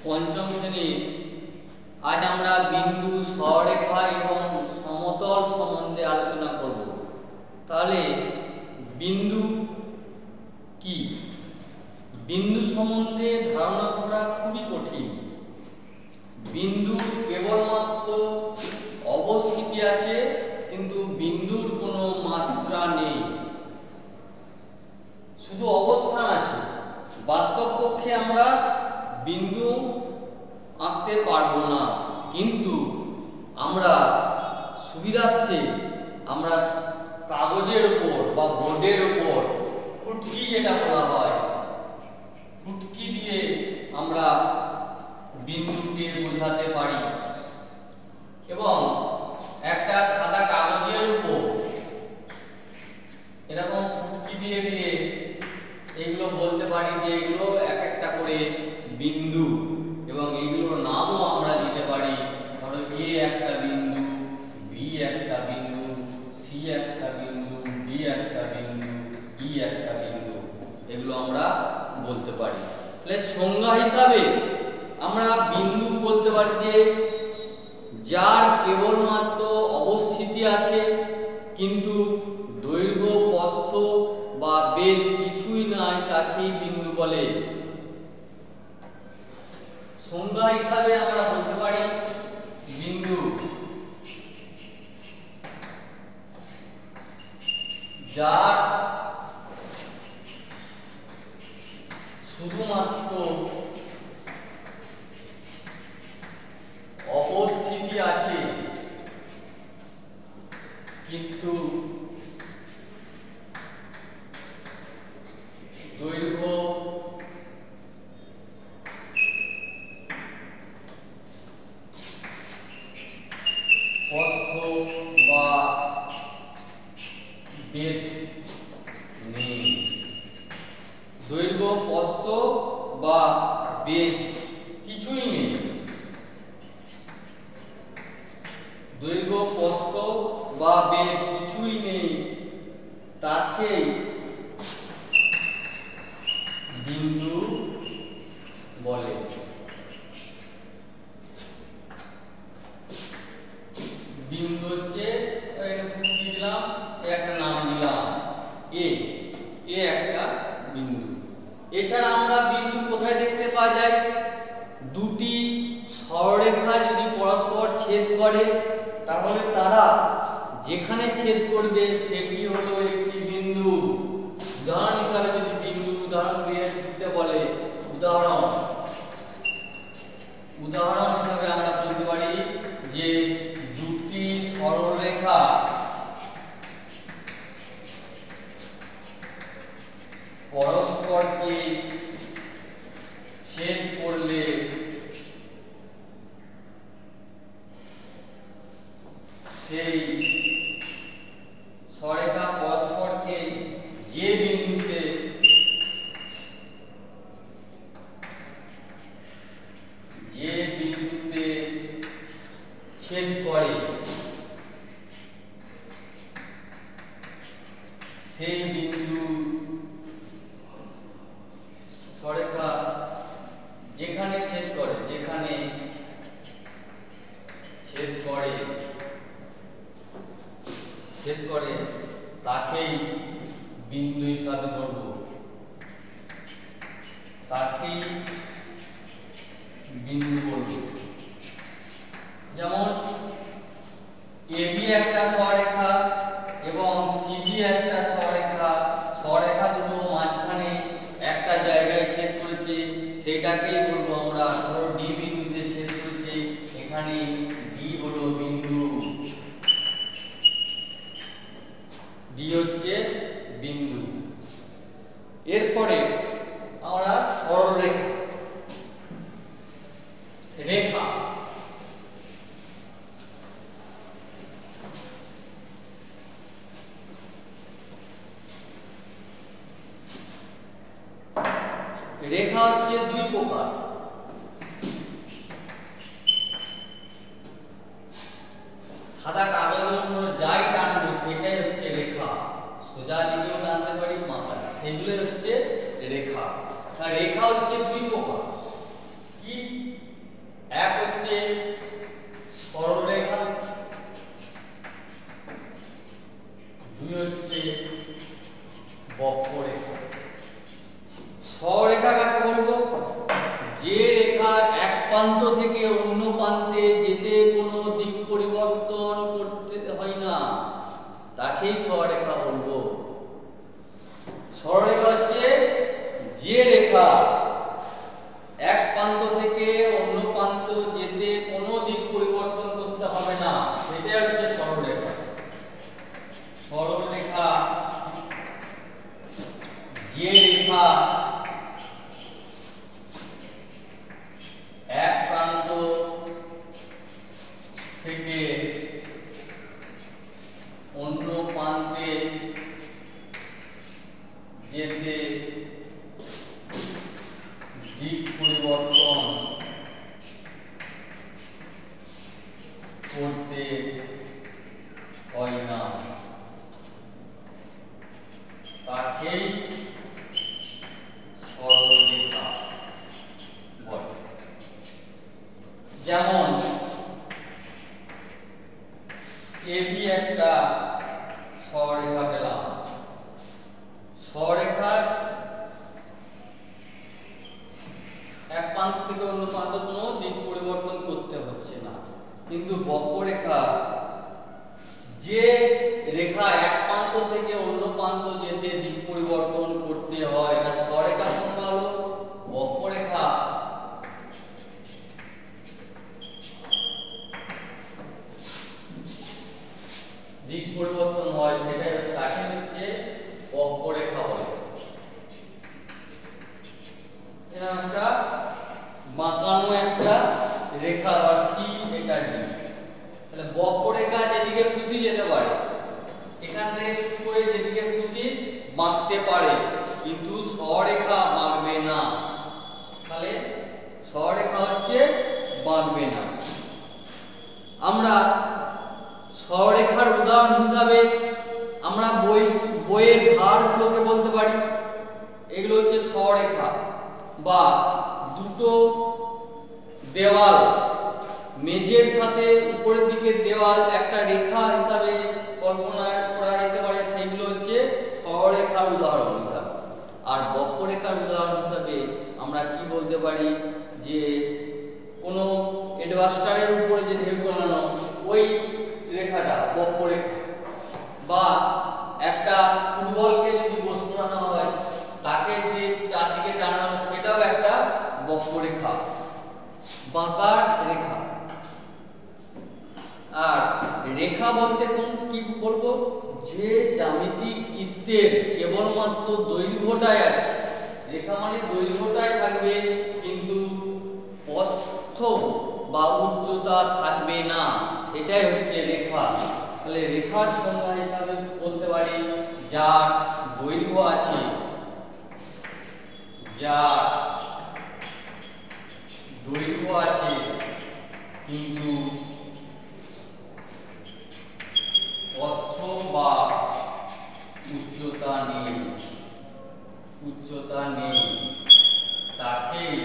পঞ্চম শ্রেণীর আজ আমরা বিন্দু, সরলরেখা এবং সমতল সম্বন্ধে আলোচনা করব। তাহলে বিন্দু কি? বিন্দু সম্বন্ধে ধারণা করা খুবই কঠিন। বিন্দু কেবলমাত্র অবস্থিতি আছে, কিন্তু বিন্দুর কোনো মাত্রা নেই, শুধু অবস্থান আছে। বাস্তব পক্ষে আমরা বিন্দু আঁকতে পারবো না, কিন্তু আমরা সুবিধার্থে আমরা কাগজের উপর বা বোর্ডের উপর ফুটকি, যেটা বলা হয়, ফুটকি দিয়ে আমরা বিন্দুকে বোঝাতে পারি। এবং একটা সাদা কাগজের উপর এরকম ফুটকি দিয়ে দিয়ে এগুলো বলতে পারি যে এগুলো এক একটা করে বিন্দু, এবং এইগুলোর নামও আমরা দিতে পারি। ধরো এ একটা বিন্দু, বি একটা বিন্দু, সি একটা বিন্দু, ডি একটা বিন্দু, ই একটা বিন্দু, এগুলো আমরা বলতে পারি। তাহলে সংজ্ঞা হিসাবে আমরা বিন্দু বলতে পারি যে যার কেবলমাত্র অবস্থিতি আছে, কিন্তু দৈর্ঘ্য, প্রস্থ বা বেধ কিছুই নাই, তাকেই বিন্দু বলে। সংজ্ঞা হিসাবে আমরা বলতে পারি বিন্দু যার শুধুমাত্র অবস্থিতি আছে, কিন্তু দৈর্ঘ্য, প্রস্থ বা বেধ নেই। দৈর্ঘ্য, প্রস্থ বা বেধ কিছুই নেই। দৈর্ঘ্য, প্রস্থ বা বেধ কিছুই নেই, তাকে বিন্দু বলে। বিন্দু হচ্ছে ফুটকি দিলাম, একটা নাম দিলাম এ, এ একটা বিন্দু। এছাড়া আমরা বিন্দু কোথায় দেখতে পাওয়া যায়? দুটি সরলরেখা যদি পরস্পর ছেদ করে, তাহলে তারা যেখানে ছেদ করবে সেটি হলো একটি বিন্দু। উদাহরণ হিসাবে যদি বিন্দু উদাহরণ দিয়ে দিতে বলে, উদাহরণ হিসাবে আমরা বলতে পারি যে দুটি সরলরেখা পরস্পরকে ছেদ করলে সেই সরলরেখা পরস্পরকে যে বিন্দুতে ছেদ করে, সেই বিন্দু সরলরেখা যেখানে ছেদ করে, তাকেই বিন্দু হিসাবে ধরব, তাকেই বিন্দু বলব। যেমন এবি একটা সরলরেখা এবং সিডি একটা সরলরেখা, সরলরেখা দুটো মাঝখানে একটা জায়গায় ছেদ করেছে, সেটাকেই বলবো আমরা। ধরো ডি বিন্দুতে ছেদ করেছে, এখানে ডি হলো বিন্দু, ডি হচ্ছে বিন্দু। এরপরে আমরা সরলরেখা, রেখা, রেখা হচ্ছে দুই প্রকার। সাদা কাগজের উপর যাই টানবো সেটাই হচ্ছে রেখা, সোজা দিকেও টানতে পারি, মাথা, সেগুলো হচ্ছে রেখা। রেখা হচ্ছে দুই প্রকার। কি? এক হচ্ছে সরলরেখা, দুই হচ্ছে বক্ররেখা। সরলরেখা কাকে বলবো? যে রেখার এক প্রান্ত থেকে অন্য প্রান্তে যেতে কোনো দিক পরিবর্তন করতে হয় না, তাকেই সরলরেখা বলবো। সরলরেখা হচ্ছে যে রেখা এক প্রান্ত থেকে অন্য প্রান্ত যেতে কোনো দিক পরিবর্তন করতে হবে না, সেটাই হচ্ছে সরলরেখা। সরলরেখা যে রেখা এক প্রান্ত থেকে অন্য প্রান্তে যেতে দিক পরিবর্তন করতে হয় না, তাকেই সরলরেখা বলে। যেমন এবি একটা সরলরেখা পেলাম। সরলরেখার এক প্রান্ত থেকে অন্য প্রান্ত কোনো দিক পরিবর্তন করতে হচ্ছে না, কিন্তু বক্ররেখা যে রেখা এক প্রান্ত থেকে অন্য প্রান্ত যেতে দিক পরিবর্তন করতে হয়, এটা সরলরেখা সংজ্ঞা হলো। বক্ররেখা দিক পরিবর্তন হয়, সেটাই তাকে হচ্ছে বক্ররেখা বলে। এটা একটা বাঁকানো একটা রেখা বা সি, এটা ডি। তাহলে বক্ররেখা যেদিকে খুশি যেতে পারে, এখান থেকে শুরু করে যেদিকে খুশি বাঁকতে পারে, কিন্তু সরলরেখা বাঁকবে না। তাহলে সরলরেখা হচ্ছে বাঁকবে না। আমরা সরলরেখার উদাহরণ হিসাবে আমরা বইয়ের ধারগুলোকে বলতে পারি, এগুলো হচ্ছে সরলরেখা। বা দুটো দেওয়াল, মেঝের সাথে উপরের দিকের দেওয়াল একটা রেখা হিসাবে কল্পনা করা যেতে পারে, সেগুলো হচ্ছে সরলরেখার উদাহরণ হিসাবে। আর বক্ররেখার উদাহরণ হিসাবে আমরা কি বলতে পারি, যে কোনো অ্যাডভাস্টারের উপরে যে ঢেউ বানানো, ওই রেখাটা বক্ররেখা। বা একটা ফুটবলকে যদি বস্তু বানানো হয়, তাকে দিয়ে চারদিকে টানানো, সেটাও একটা বক্ররেখা, বাঁকা রেখা। আর রেখা বলতে কি বলবো, যে জ্যামিতিক চিত্রের কেবলমাত্র দৈর্ঘ্যটাই আছে। রেখা মানে দৈর্ঘ্যটাই থাকবে, কিন্তু প্রস্থ বা উচ্চতা থাকবে না, সেটাই হচ্ছে রেখা। তাহলে রেখার সংজ্ঞা হিসাবে বলতে পারি, যার দৈর্ঘ্য আছে, যার দৈর্ঘ্য আছে কিন্তু প্রস্থ বা উচ্চতা নেই, তাকে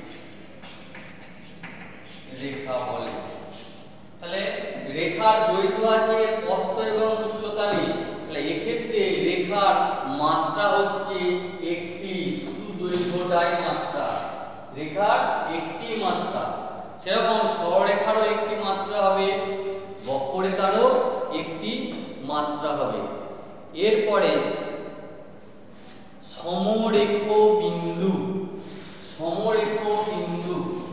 রেখা বলে। তাহলে রেখার দৈর্ঘ্য আছে, প্রস্থ এবং উচ্চতা নেই, তাহলে এক্ষেত্রে রেখার মাত্রা হচ্ছে একটি, শুধু দৈর্ঘ্যটাই মাত্রা, রেখার একটি মাত্রা। সেরকম সরলরেখারও একটি মাত্রা হবে, বক্ররেখারও একটি মাত্রা হবে। এরপরে সমরেখ বিন্দু। সমরেখ বিন্দু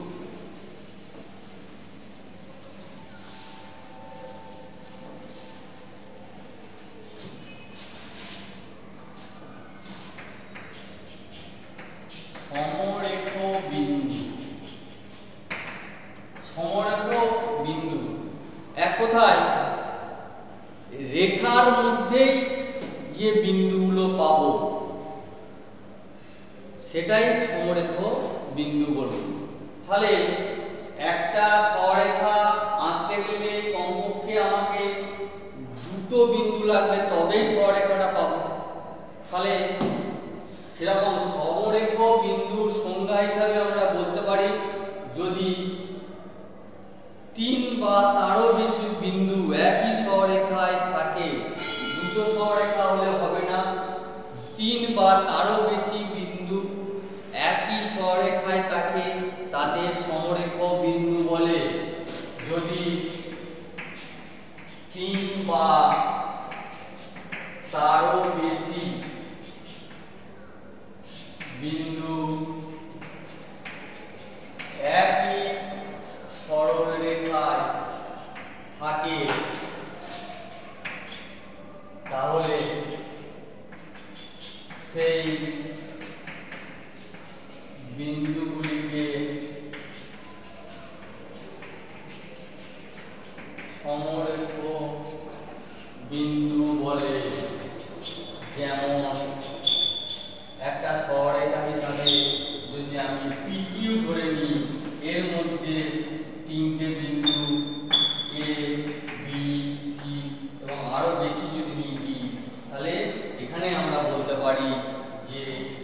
এক কথায় রেখার মধ্যেই যে বিন্দুগুলো পাবো, সেটাই সমরেখ বিন্দু বলবো। তাহলে একটা সরলরেখা আঁকতে গেলে কমপক্ষে আমাকে দুটো বিন্দু লাগবে, তবেই সরলরেখাটা পাবো। তাহলে সেরকম সমরেখ বিন্দুর সংজ্ঞা হিসাবে আমরা বলতে পারি, বিন্দু একই সরল রেখায় থাকে তাহলে সেই বিন্দুগুলিকে সমরেখ বিন্দু বলে। যেমন একটা সরলরেখা হিসাবে যদি আমি পিকিউ ধরে নিই, এর মধ্যে তিনটে বিন্দু এ বি সি এবং আরো বেশি যদি নিই ডি, তাহলে এখানে আমরা বলতে পারি যে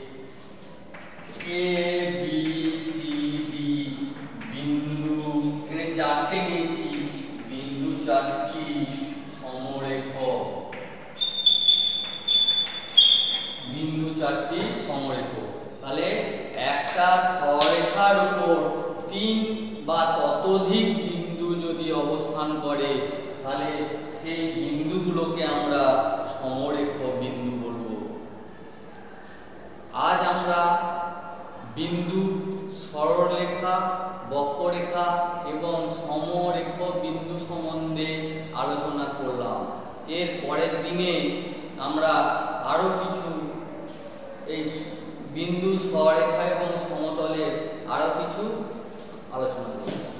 এ বি সি ডি বিন্দু, এখানে চারটে নিয়েছি, বিন্দু চারটি সমরেখ, বিন্দু চারটি সমরেখ। তাহলে একটা সরলরেখার উপর তিন বা ততোধিক বিন্দু যদি অবস্থান করে তাহলে সেই বিন্দুগুলোকে আমরা সমরেখ বিন্দু বলবো। আজ আমরা বিন্দু, সরলরেখা, বক্ররেখা এবং সমরেখ বিন্দু সম্বন্ধে আলোচনা করলাম। এর পরের দিনে আমরা আরো কিছু এই বিন্দু, সরলরেখা এবং সমতলের আরো কিছু আলোচনা করব।